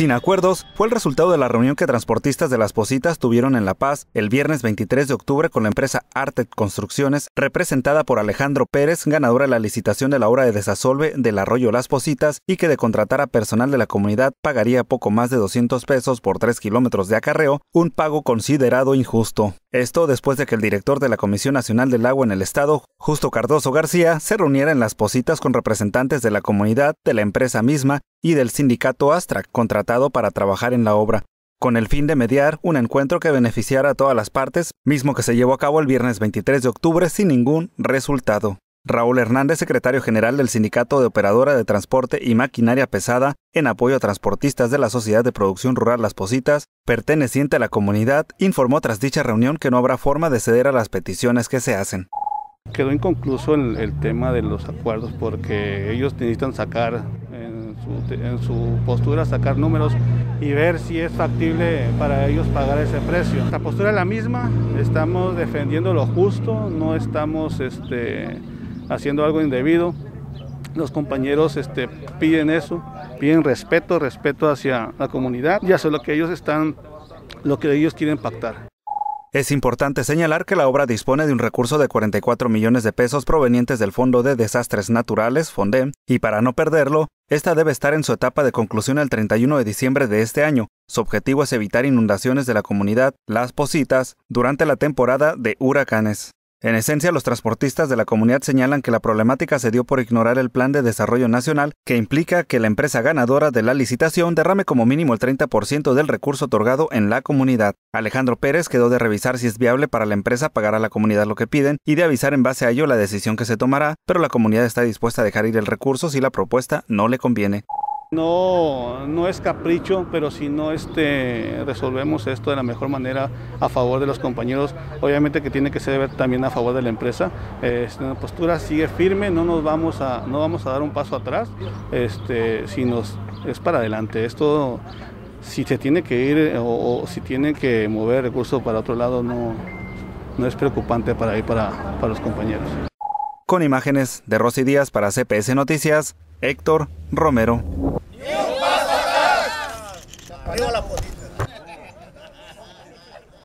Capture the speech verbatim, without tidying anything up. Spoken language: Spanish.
Sin acuerdos fue el resultado de la reunión que transportistas de Las Positas tuvieron en La Paz el viernes veintitrés de octubre con la empresa Artec Construcciones, representada por Alejandro Pérez, ganadora de la licitación de la obra de desasolve del arroyo Las Positas, y que de contratar a personal de la comunidad pagaría poco más de doscientos pesos por tres kilómetros de acarreo, un pago considerado injusto. Esto después de que el director de la Comisión Nacional del Agua en el Estado, Justo Cardoso García, se reuniera en Las Positas con representantes de la comunidad, de la empresa misma y del sindicato Astra, contratado para trabajar en la obra, con el fin de mediar un encuentro que beneficiara a todas las partes, mismo que se llevó a cabo el viernes veintitrés de octubre sin ningún resultado. Raúl Hernández, secretario general del Sindicato de Operadora de Transporte y Maquinaria Pesada, en apoyo a transportistas de la Sociedad de Producción Rural Las Positas, perteneciente a la comunidad, informó tras dicha reunión que no habrá forma de ceder a las peticiones que se hacen. Quedó inconcluso el, el tema de los acuerdos porque ellos necesitan sacar en su, en su postura, sacar números y ver si es factible para ellos pagar ese precio. La postura es la misma, estamos defendiendo lo justo, no estamos este, haciendo algo indebido. Los compañeros este, piden eso, piden respeto, respeto hacia la comunidad y hacia lo que ellos están, lo que ellos quieren pactar. Es importante señalar que la obra dispone de un recurso de cuarenta y cuatro millones de pesos provenientes del Fondo de Desastres Naturales, FONDEM, y para no perderlo, esta debe estar en su etapa de conclusión el treinta y uno de diciembre de este año. Su objetivo es evitar inundaciones de la comunidad Las Positas durante la temporada de huracanes. En esencia, los transportistas de la comunidad señalan que la problemática se dio por ignorar el Plan de Desarrollo Nacional, que implica que la empresa ganadora de la licitación derrame como mínimo el treinta por ciento del recurso otorgado en la comunidad. Alejandro Pérez quedó de revisar si es viable para la empresa pagar a la comunidad lo que piden y de avisar en base a ello la decisión que se tomará, pero la comunidad está dispuesta a dejar ir el recurso si la propuesta no le conviene. No, no es capricho, pero si no este, resolvemos esto de la mejor manera a favor de los compañeros, obviamente que tiene que ser también a favor de la empresa. Este, la postura sigue firme, no nos vamos a, no vamos a dar un paso atrás, este, si nos, es para adelante. Esto, si se tiene que ir o, o si tienen que mover recursos para otro lado, no, no es preocupante para ir para, para los compañeros. Con imágenes de Rosy Díaz para C P S Noticias, Héctor Romero. Arriba la